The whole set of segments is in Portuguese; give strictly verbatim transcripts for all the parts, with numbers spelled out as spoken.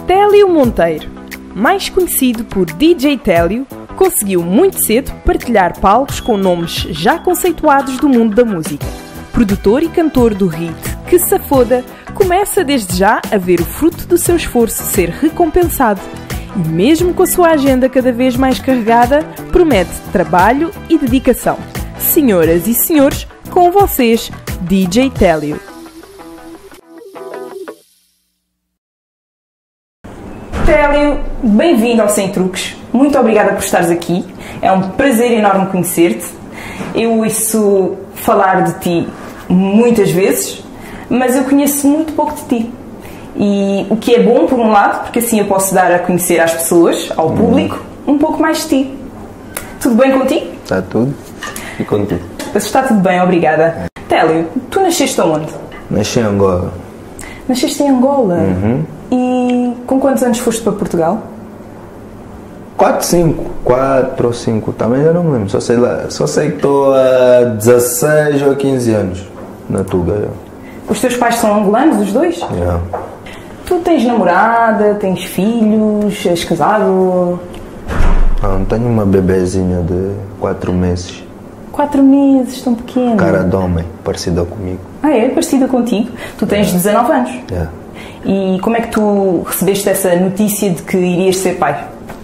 Télio Monteiro, mais conhecido por D J Télio, conseguiu muito cedo partilhar palcos com nomes já conceituados do mundo da música. Produtor e cantor do hit Que Safoda, começa desde já a ver o fruto do seu esforço ser recompensado. E mesmo com a sua agenda cada vez mais carregada, promete trabalho e dedicação. Senhoras e senhores, com vocês, D J Télio. Télio, bem-vindo ao Sem Truques. Muito obrigada por estares aqui. É um prazer enorme conhecer-te. Eu ouço falar de ti muitas vezes, mas eu conheço muito pouco de ti. E o que é bom, por um lado, porque assim eu posso dar a conhecer às pessoas, ao público, um pouco mais de ti. Tudo bem contigo? Está tudo. E contigo? Está tudo bem, obrigada. Télio, tu nasceste aonde? Nasci em Angola. Nasceste em Angola? Uhum. E com quantos anos foste para Portugal? quatro, cinco. quatro ou cinco, também já não me lembro. Só sei, lá, só sei que estou há dezasseis ou quinze anos na Tuga. Já. Os teus pais são angolanos, os dois? Já. Tu tens namorada, tens filhos, és casado? Não, tenho uma bebezinha de quatro meses. Quatro meses, tão pequeno. Cara de homem, parecida comigo. Ah é? Parecida contigo? Tu tens dezanove anos? Já. E como é que tu recebeste essa notícia de que irias ser pai?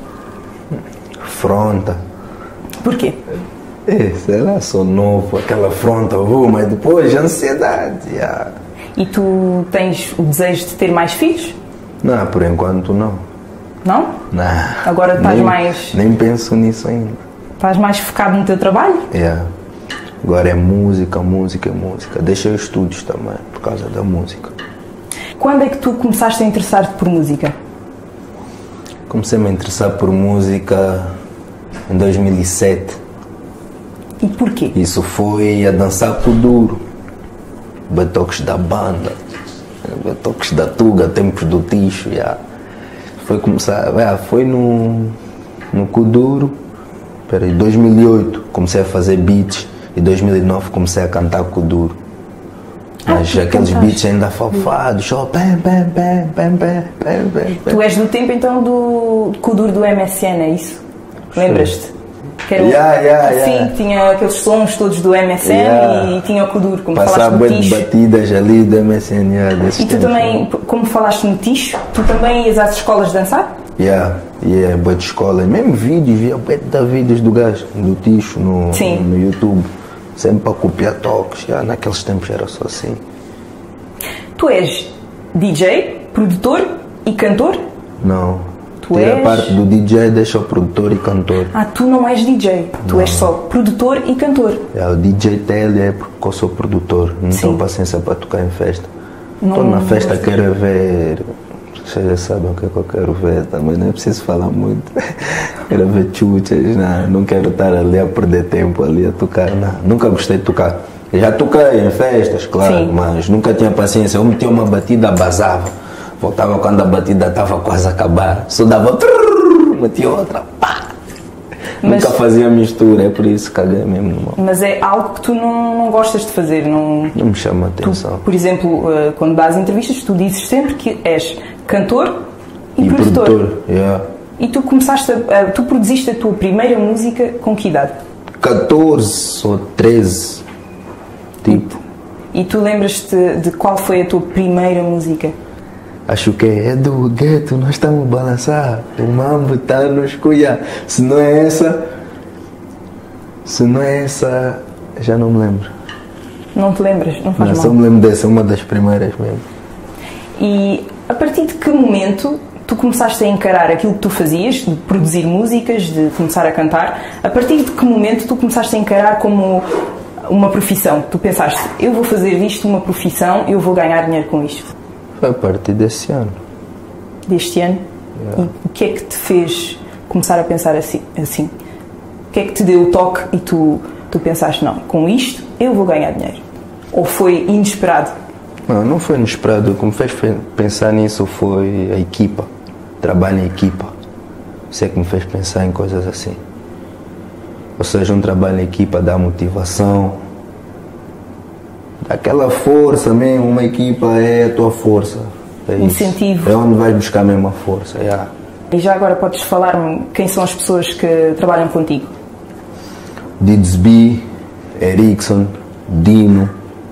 Afronta. Porquê? É, sei lá, sou novo, aquela afronta, uh, mas depois ansiedade. Já. E tu tens o desejo de ter mais filhos? Não, por enquanto não. Não? Não. Agora estás nem, mais... Nem penso nisso ainda. Estás mais focado no teu trabalho? É. Agora é música, música, música. Deixa os estudos também, por causa da música. Quando é que tu começaste a interessar-te por música? Comecei a me interessar por música em dois mil e sete. E porquê? Isso foi a dançar Kuduro. Betoques da banda. Betoques da Tuga, tempos do Ticho. Yeah. Foi começar... Yeah, foi no, no Kuduro. Espera aí, dois mil e oito comecei a fazer beats. E em dois mil e nove comecei a cantar Kuduro. Mas ah, aqueles beats ainda falfados, só pam, pam, pam, pam, pam, pam, pam. Tu és do tempo então do Kuduro do M S N, é isso? Lembras-te? Que era yeah, yeah, assim, yeah. Tinha aqueles sons todos do M S N yeah. E tinha o Kuduro, como passar falaste no Ticho. Batidas ali do M S N, yeah, e tu tempos, também, não? Como falaste no Ticho, tu também ias às escolas dançar? Yeah, yeah, boa de escola, mesmo vídeos, via bué de vídeos do gajo, do Ticho no, no YouTube. Sempre para copiar toques, já naqueles tempos era só assim. Tu és D J, produtor e cantor? Não. Tu Tira és... a parte do D J, deixa o produtor e cantor. Ah, tu não és D J, tu não. És só produtor e cantor. É, o D J Télio é porque eu sou produtor, não Sim. tenho paciência para tocar em festa. Estou na festa, quero ver... Vocês já sabem o que é que eu quero ver também, não é preciso falar muito. Quero ver chuchas, não, não quero estar ali a perder tempo ali a tocar, não. Nunca gostei de tocar. Eu já toquei em festas, claro, Sim. mas nunca tinha paciência. Eu metia uma batida, basava. Voltava quando a batida estava quase a acabar. Só dava... Metia outra, pá. Mas, nunca fazia mistura, é por isso que caguei mesmo no mal. Mas é algo que tu não, não gostas de fazer, não... Não me chama a atenção. Tu, por exemplo, quando dás entrevistas, tu dizes sempre que és cantor e, e produtor. produtor yeah. E tu começaste a, tu produziste a tua primeira música com que idade? catorze ou treze, tipo. E, e tu lembras-te de qual foi a tua primeira música? Acho que é do gueto, nós estamos a balançar, o mambo está nos cuia. Se não é essa, se não é essa, já não me lembro. Não te lembras? Não faz não, mal. Só me lembro dessa, uma das primeiras mesmo. E a partir de que momento tu começaste a encarar aquilo que tu fazias, de produzir músicas, de começar a cantar, a partir de que momento tu começaste a encarar como uma profissão? Tu pensaste, eu vou fazer disto uma profissão, eu vou ganhar dinheiro com isto? Foi a partir desse ano. Deste ano? Yeah. E o que é que te fez começar a pensar assim? assim? O que é que te deu o toque e tu, tu pensaste, não, com isto eu vou ganhar dinheiro? Ou foi inesperado? Não, não foi inesperado. O que me fez pensar nisso foi a equipa. Trabalho em equipa. Isso é que me fez pensar em coisas assim. Ou seja, um trabalho em equipa dá motivação, dá aquela força mesmo. Uma equipa é a tua força. É incentivo. Isso. É onde vais buscar mesmo a força. Yeah. E já agora podes falar-me quem são as pessoas que trabalham contigo? Didsby, Erickson, Dino,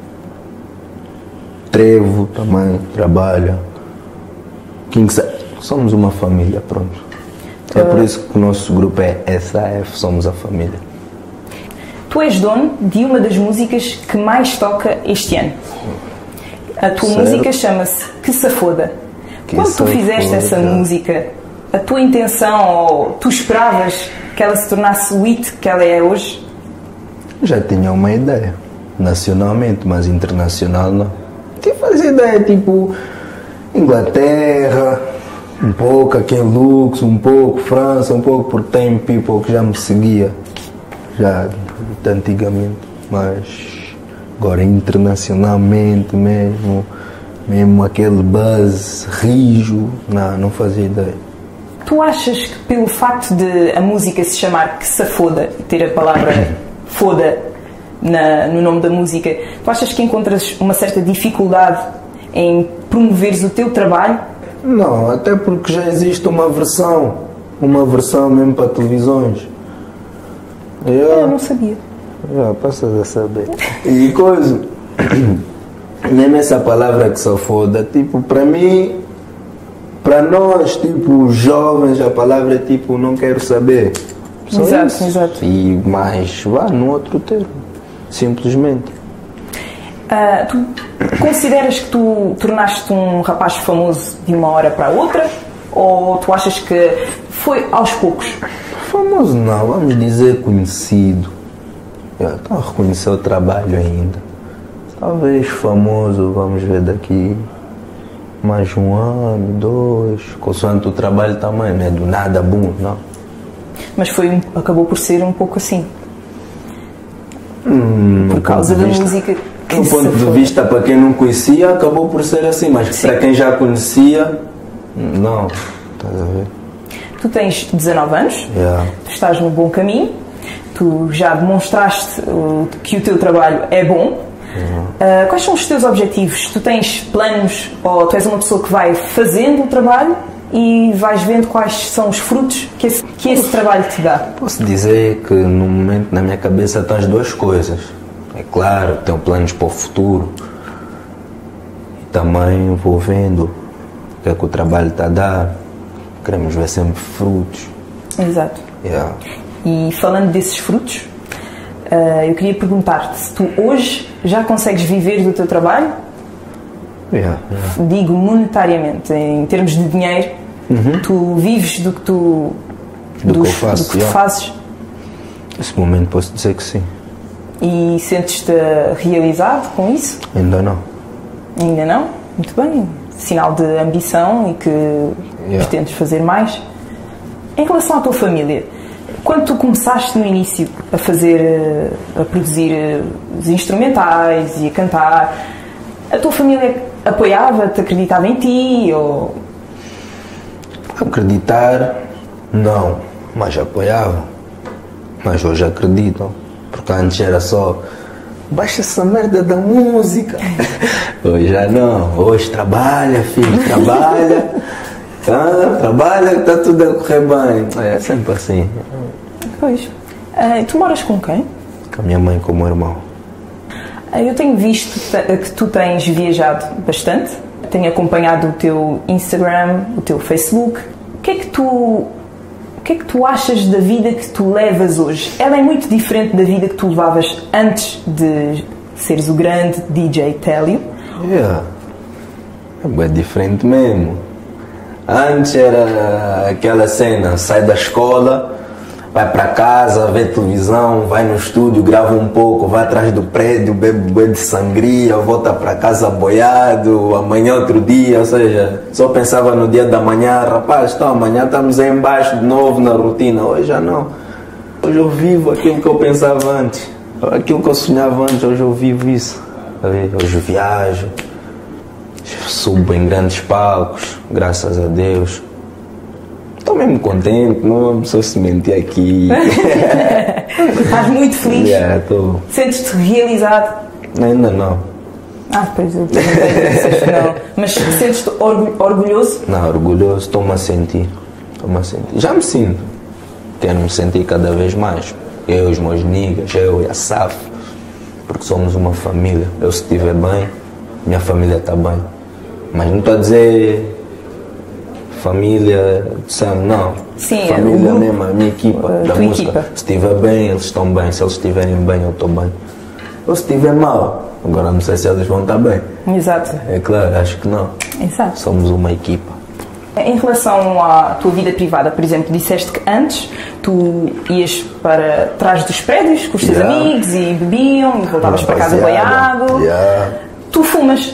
Trevo também trabalha. King Sa- Somos uma família, pronto. É por isso que o nosso grupo é S A F, somos a família. Tu és dono de uma das músicas que mais toca este ano. A tua Certo. música chama-se Que Safoda. Que Quando tu safoda. fizeste essa música, a tua intenção, ou tu esperavas que ela se tornasse o hit que ela é hoje? Já tinha uma ideia, nacionalmente, mas internacional não. Tinha fazia ideia, tipo, Inglaterra, um pouco aqui em Lux, um pouco França, um pouco porque tem people que já me seguia, já de antigamente, mas agora internacionalmente mesmo, mesmo aquele buzz rijo, não, não fazia ideia. Tu achas que pelo facto de a música se chamar Que Safoda, ter a palavra foda na, no nome da música, tu achas que encontras uma certa dificuldade em promoveres o teu trabalho? Não, até porque já existe uma versão, uma versão mesmo para televisões. Eu não sabia. Já, passas a saber. E coisa, mesmo essa palavra que se foda, tipo, para mim, para nós, tipo, jovens, a palavra é tipo, não quero saber. Só Exato, isso. exato. E mais, vá, no outro termo, simplesmente. Uh, tu consideras que tu tornaste um rapaz famoso de uma hora para a outra? Ou tu achas que foi aos poucos? Famoso não, vamos dizer conhecido. Eu estou a reconhecer o trabalho ainda. Talvez famoso, vamos ver daqui mais um ano, dois, consoante o trabalho também, não é do nada bom, não. Mas foi, um- acabou por ser um pouco assim. Hum, Por causa da música que Do se ponto de foi. vista para quem não conhecia, acabou por ser assim, mas Sim. para quem já conhecia, não. Estás a ver? Tu tens dezanove anos, Yeah. tu estás no bom caminho, tu já demonstraste uh, que o teu trabalho é bom. Uh, quais são os teus objetivos? Tu tens planos ou tu és uma pessoa que vai fazendo o trabalho e vais vendo quais são os frutos que esse, que esse trabalho te dá? Posso dizer que no momento na minha cabeça estão as duas coisas. É claro, tenho planos para o futuro e também vou vendo o que é que o trabalho está a dar. Queremos ver sempre frutos. Exato. Yeah. E falando desses frutos, uh, eu queria perguntar-te se tu hoje já consegues viver do teu trabalho, Yeah. Yeah. digo monetariamente, em termos de dinheiro, tu vives do que tu, Do que dos- eu faço, do que tu yeah. fazes Nesse momento posso dizer que sim. e sentes-te realizado com isso? Ainda não. Ainda não? Muito bem. Sinal de ambição e que Yeah. pretendes fazer mais. Em relação à tua família, quando tu começaste no início a fazer, eh, a produzir eh, os instrumentais e a cantar, a tua família apoiava-te, acreditava em ti? Ou... Acreditar, não, mas apoiavam. Mas hoje acreditam, porque antes era só baixa essa merda da música. Hoje já não, hoje trabalha, filho, trabalha, ah, trabalha que está tudo a correr bem. É sempre assim, Pois. Ah, tu moras com quem? com a minha mãe como irmão. Ah, eu tenho visto te- que tu tens viajado bastante, tenho acompanhado o teu Instagram, o teu Facebook. O que é que tu, o que é que tu achas da vida que tu levas hoje? Ela é muito diferente da vida que tu levavas antes de seres o grande D J Télio? Yeah. É bem diferente mesmo. Antes era aquela cena, sai da escola, vai para casa, vê televisão, vai no estúdio, grava um pouco, vai atrás do prédio, bebe bué de sangria, volta para casa boiado, amanhã outro dia, ou seja, só pensava no dia da manhã, rapaz, então amanhã estamos aí embaixo de novo na rotina. Hoje já não. Hoje eu vivo aquilo que eu pensava antes, aquilo que eu sonhava antes, hoje eu vivo isso. Hoje eu viajo, subo em grandes palcos, graças a Deus. Estou mesmo contente, não preciso se mentir aqui. Estás muito feliz? Yeah, tô. Sentes-te realizado? Ainda não. Ah, pois eu perguntei, não. Mas sentes-te orgulhoso? Não, orgulhoso, estou-me a sentir. Estou-me a sentir. Já me sinto. Quero me sentir cada vez mais. Eu, os meus niggas, eu e a Saf. Porque somos uma família. Eu, se estiver bem, minha família está bem. Mas não estou a dizer família de sangue, não. Sim, família é mesmo, a minha equipa a da música. Equipa. Se estiver bem, eles estão bem. Se eles estiverem bem, eu estou bem. Ou se estiver mal, agora não sei se eles vão estar bem. Exato. É claro, acho que não. Exato. Somos uma equipa. Em relação à tua vida privada, por exemplo, disseste que antes tu ias para trás dos prédios com os teus Yeah. amigos e bebiam e voltavas para casa banhado. Yeah. Tu fumas,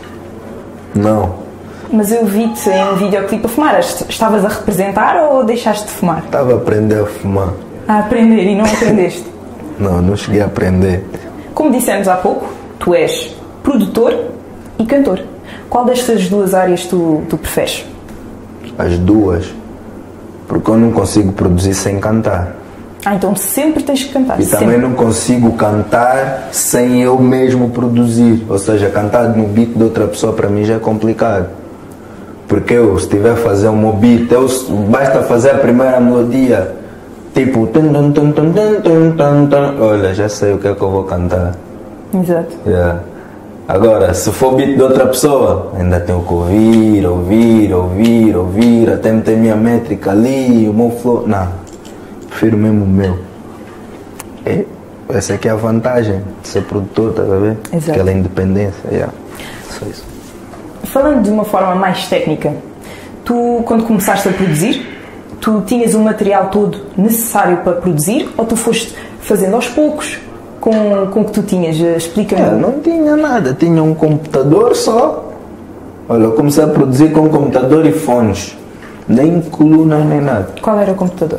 Não, mas eu vi-te em um videoclipe a fumar. Estavas a representar ou deixaste de fumar? estava a aprender a fumar. A aprender e não aprendeste. Não, não cheguei a aprender. Como dissemos há pouco, tu és produtor e cantor. Qual destas duas áreas tu, tu preferes? As duas. Porque eu não consigo produzir sem cantar. Ah, então sempre tens que cantar. E sempre. também não consigo cantar sem eu mesmo produzir. Ou seja, cantar no beat de outra pessoa para mim já é complicado. Porque eu, se estiver a fazer um meu beat, eu, basta fazer a primeira melodia. Tipo, tum, tum, tum, tum, tum, tum, tum, tum. Olha, já sei o que é que eu vou cantar. Exato. Yeah. Agora, se for beat de outra pessoa, ainda tenho que ouvir, ouvir, ouvir, ouvir, até meter minha métrica ali, o meu flow. Não, prefiro mesmo o meu. É, essa aqui é a vantagem de ser produtor, estás a ver? Exato. Aquela independência. Yeah. Só isso. Falando de uma forma mais técnica, tu, quando começaste a produzir, tu tinhas o material todo necessário para produzir ou tu foste fazendo aos poucos com, com o que tu tinhas? Explica-me. É, não tinha nada, tinha um computador só. Olha, eu comecei a produzir com computador e fones. Nem coluna, nem nada. Qual era o computador?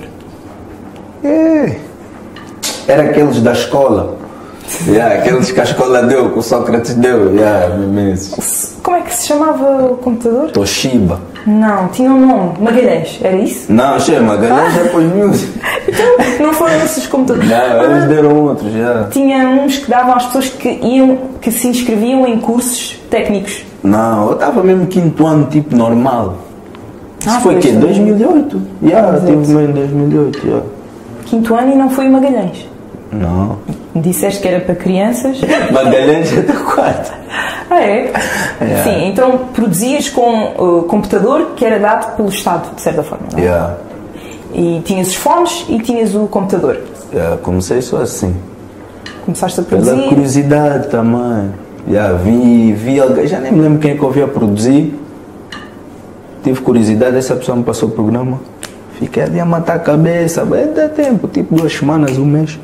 É. Era aqueles da escola. Yeah, aqueles que a escola deu, que o Sócrates deu. Yeah, imensos. Como é que se chamava o computador? Toshiba. Não, tinha um nome. Magalhães, era isso? Não, che, Magalhães é para os miúdos. Então, não foram esses computadores? Não, eles deram outros, já. Tinha uns que davam às pessoas que, iam, que se inscreviam em cursos técnicos. Não, eu estava mesmo quinto ano, tipo normal. Isso Ah, foi o pois, quê? também. dois mil e oito? Já, yeah, Exato. tive mesmo em dois mil e oito, já. Quinto ano e não foi o Magalhães. Não. Disseste que era para crianças. Magalhães é do quarto. Ah, é? Yeah. Sim, então produzias com o computador que era dado pelo Estado, de certa forma, não é? Yeah. E tinhas os fones e tinhas o computador. Yeah, comecei só assim. Começaste a Pela produzir. curiosidade também. Yeah, vi, vi alguém, já nem me lembro quem é que eu vi a produzir. Tive curiosidade, essa pessoa me passou o programa. Fiquei ali a matar a cabeça, mas dá tempo, tipo duas semanas, um mês.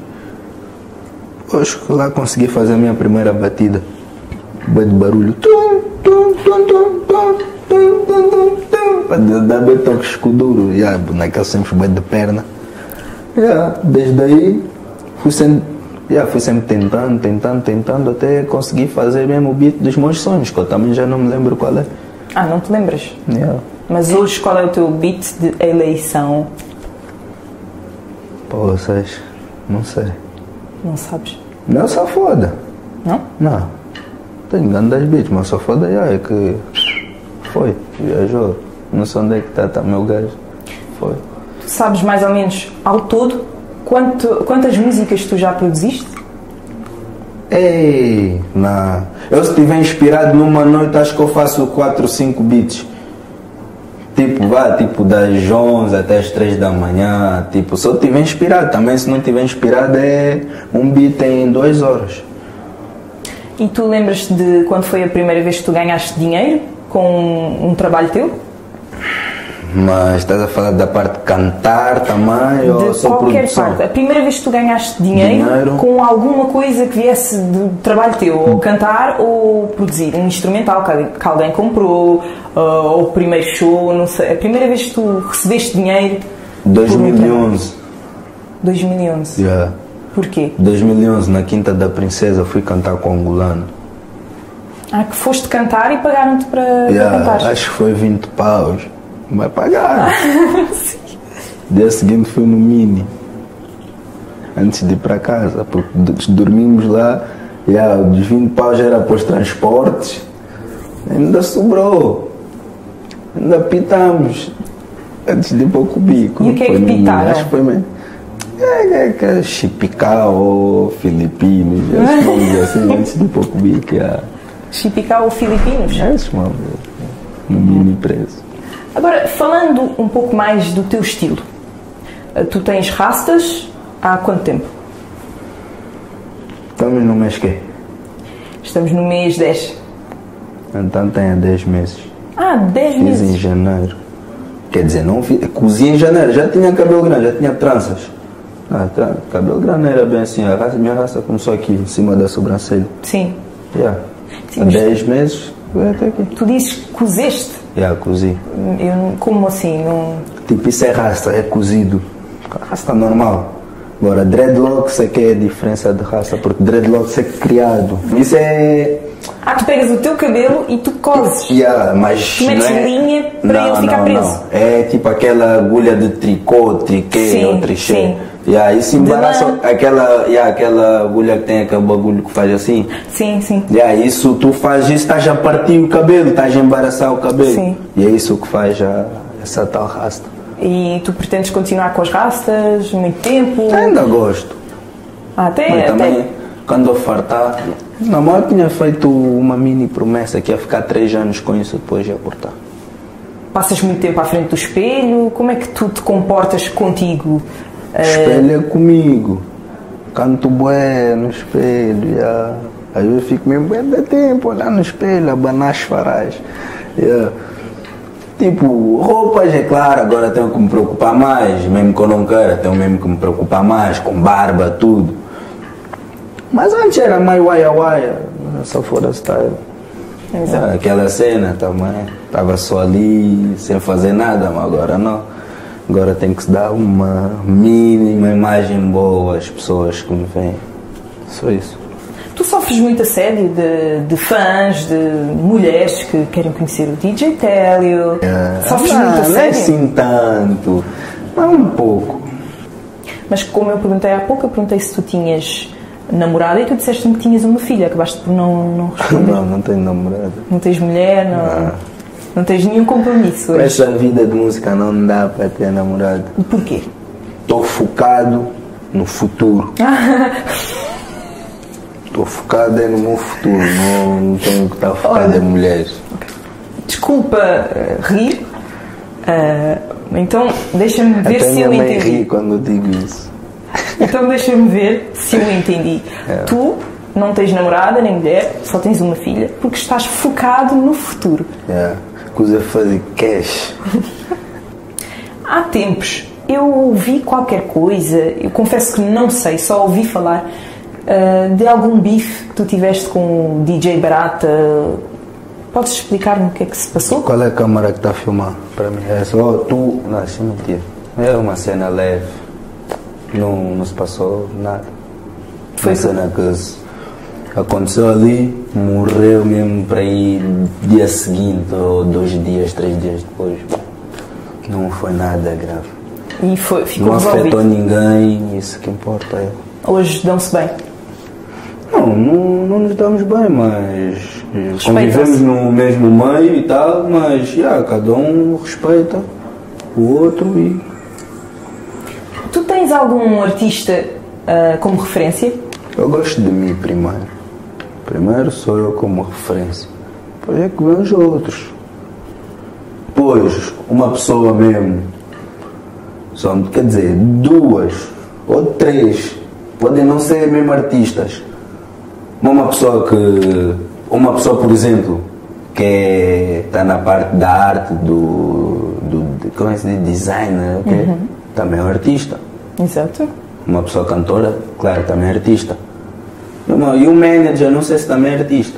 Hoje lá consegui fazer a minha primeira batida. Bem de barulho. Tum, tum, tum, tum, tum, tum, tum, tum, tum. Para dar bem toque escuduro. Yeah, naquele sempre bem de perna. Yeah, desde aí fui sempre, yeah, fui sempre tentando, tentando, tentando até conseguir fazer mesmo o beat dos meus sonhos, que eu também já não me lembro qual é. Ah, não te lembras? Yeah. Mas hoje qual é o teu beat de eleição? Pô, vocês, não sei. Não sabes? Não só foda. Não? Não. Tenho grandes beats, mas só foda yeah, é que foi, viajou. Não sei onde é que está, está meu gajo. Foi. Tu sabes mais ou menos ao todo quanto, quantas músicas tu já produziste? Ei, não. Eu se estiver inspirado numa noite, acho que eu faço quatro, cinco beats. Tipo, vá, tipo das onze até as três da manhã. Tipo, se eu estiver inspirado, também se não estiver inspirado é um beat em duas horas. E tu lembras-te de quando foi a primeira vez que tu ganhaste dinheiro com um, um trabalho teu? Mas estás a falar da parte de cantar também ou De só qualquer produção? parte. A primeira vez que tu ganhaste dinheiro, Dinheiro. com alguma coisa que viesse do trabalho teu, ou cantar ou produzir, um instrumental que alguém, que alguém comprou, uh, ou o primeiro show, não sei. A primeira vez que tu recebeste dinheiro... dois mil e por um onze. dois mil e onze. Yeah. Porquê? dois mil e onze, na Quinta da Princesa, fui cantar com o angolano. Ah, que foste cantar e pagaram-te para, Yeah, para cantar. acho que foi vinte paus. Vai pagar. Dia seguinte fui no Mini. Antes de ir para casa, porque dormimos lá Yeah, os vinte paus era para os transportes, ainda sobrou, ainda pitamos antes de ir para o cubico. E o que é que pitaram? Acho que foi mesmo. É, é que é Chipicao, Filipinos, esses nomes assim, antes de ir para o cubico. Yeah. Chipicao ou Filipinos? É isso, mano. Um mini preço. Agora, falando um pouco mais do teu estilo, tu tens rastas há quanto tempo? Estamos no mês quê? Estamos no mês dez. Então tem dez meses. Ah, dez Fiz meses. em janeiro. Quer dizer, não fiz, cozi em janeiro, já tinha cabelo grande, já tinha tranças. Ah, tá, cabelo grande era bem assim, a raça, minha raça começou aqui, em cima da sobrancelha. Sim. Yeah. Sim, Há mas dez meses, foi até aqui. Tu dizes que cozeste? Yeah, cozi. Eu, não- como assim? Não... Tipo, isso é raça, é cozido. Raça normal. Agora, dreadlocks é que é a diferença de raça, porque dreadlocks é criado. Isso é... Ah, tu pegas o teu cabelo e tu cozes. Yeah, mas Tu metes não é... linha para não, ele ficar não, preso. Não. É tipo aquela agulha de tricô, triquê Sim, ou trichê. sim. Yeah, isso embaraça lã. aquela, yeah, aquela agulha que tem aquele bagulho que faz assim. Sim, sim. Yeah, isso, tu faz isso, estás a partir o cabelo, estás a embaraçar o cabelo. Sim. E é isso que faz a, essa tal rasta. E tu pretendes continuar com as rastas muito tempo? Ainda gosto. Ah, até, Mas até... também, quando eu fartar, na moral eu tinha feito uma mini promessa que ia ficar três anos com isso, depois ia cortar. Passas muito tempo à frente do espelho? Como é que tu te comportas contigo? Espelho é comigo, canto bué no espelho, yeah. Às vezes fico mesmo bué de tempo olhar no espelho, abanar as farais. Yeah. Tipo, roupas, é claro, agora tenho que me preocupar mais, mesmo que eu não queira, tenho mesmo que me preocupar mais, com barba, tudo. Mas antes era mais waia-waia, só fora style. Exato. Ah, aquela cena também, estava só ali, sem fazer nada, mas agora não. Agora tem que se dar uma mínima imagem boa às pessoas que me veem. Só isso. Tu sofres muito assédio de, de fãs, de mulheres que querem conhecer o D J Télio. Sofres não, muito não é assédio? assim tanto, mas um pouco. Mas como eu perguntei há pouco, eu perguntei se tu tinhas namorada e tu disseste-me que tinhas uma filha. Acabaste por não, não responder. Não, não tenho namorada. Não tens mulher, não, não tens nenhum compromisso Com hoje. essa vida de música não dá para ter namorado. E porquê? Estou focado no futuro. Estou focado é no meu futuro, não, não tenho que estar focado Olha. em mulheres. Desculpa uh, rir. Uh, então deixa-me ver Até se minha eu mãe entendi. ri quando eu digo isso. Então deixa-me ver se eu entendi. É. Tu não tens namorada nem mulher, só tens uma filha, porque estás focado no futuro. Yeah. Coisa fazer cash. Há tempos eu ouvi qualquer coisa, eu confesso que não sei, só ouvi falar uh, de algum bife que tu tiveste com o D J Barata. Podes explicar-me o que é que se passou? Qual é a câmara que está a filmar? Para mim é só oh, tu. Não, isso é mentira. É uma cena leve. Não, não se passou nada. Foi uma cena que se aconteceu ali, morreu mesmo para ir dia seguinte ou dois dias, três dias depois. Não foi nada grave. E foi, ficou Não resolvido. afetou ninguém, isso que importa é. Hoje dão-se bem. Não, não, não nos damos bem, mas Respeitam-se. convivemos no mesmo meio e tal, mas já, cada um respeita o outro e. Tu tens algum artista ah, como referência? Eu gosto de mim primeiro. Primeiro sou eu como referência. Depois é que vêm os outros. Depois, uma pessoa mesmo, só, quer dizer, duas ou três, podem não ser mesmo artistas. Uma pessoa que, uma pessoa, por exemplo, que está na parte da arte, do, do de, como é que se diz, designer, okay? Uhum. Também é um artista. Exato. Uma pessoa cantora, claro, também é artista. E, uma, e um manager, não sei se também é artista.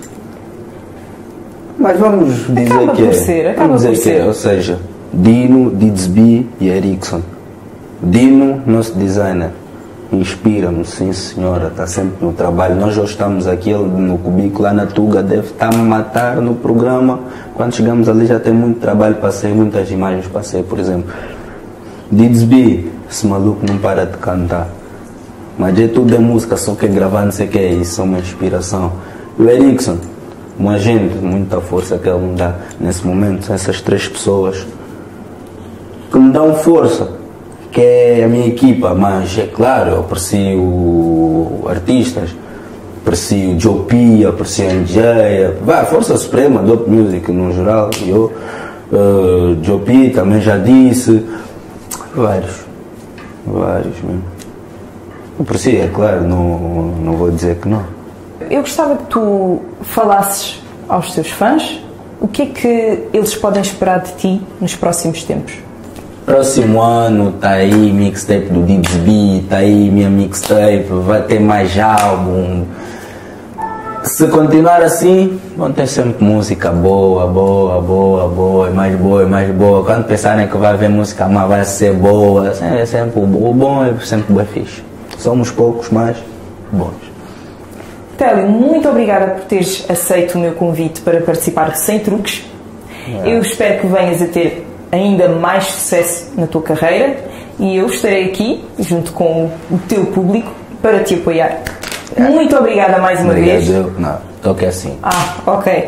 Mas vamos dizer Acaba que por é. ser, acaba vamos dizer por que ser. é. Ou seja, Dino, Didsby e Erickson. Dino, nosso designer, inspira-nos, sim senhora, está sempre no trabalho. Nós já estamos aqui no cubículo, lá na Tuga, deve estar a matar no programa. Quando chegamos ali já tem muito trabalho para sair, muitas imagens para sair, por exemplo. Didsby, esse maluco não para de cantar. Mas é tudo é música, só que gravar não sei o que, isso é uma inspiração. E o Erickson, um agente, muita força que ele me dá nesse momento, essas três pessoas que me dão força, que é a minha equipa, mas é claro, eu aprecio artistas, aprecio Joe P, aprecio N J, vai, Força Suprema, Dope Music no geral, eu, uh, Joe P também já disse, vários, vários mesmo. Aprecio, é claro, não, não vou dizer que não. Eu gostava que tu falasses aos teus fãs o que é que eles podem esperar de ti nos próximos tempos. Próximo ano tá aí mixtape do D J B, tá aí minha mixtape, vai ter mais álbum. Se continuar assim, vão ter sempre música boa, boa, boa, boa, mais boa e mais boa. Quando pensarem que vai haver música má, vai ser boa, é sempre o bom, é sempre bem fixe. Somos poucos, mas bons. Télio, muito obrigada por teres aceito o meu convite para participar do Sem Truques. É. Eu espero que venhas a ter ainda mais sucesso na tua carreira e eu estarei aqui, junto com o teu público, para te apoiar. É. Muito obrigada mais uma Obrigado, vez. Eu. Não, toque assim. Ah, ok.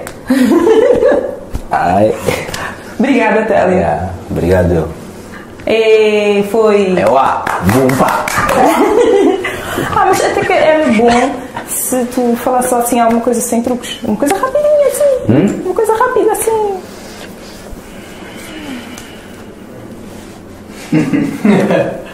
Ai. Obrigada, Télio. É. Obrigado, eu. E foi... É o A. Bumba. Ah, mas até que era bom se tu falasses só assim alguma coisa sem truques. Uma coisa rapidinha assim. Hum? Uma coisa rápida assim.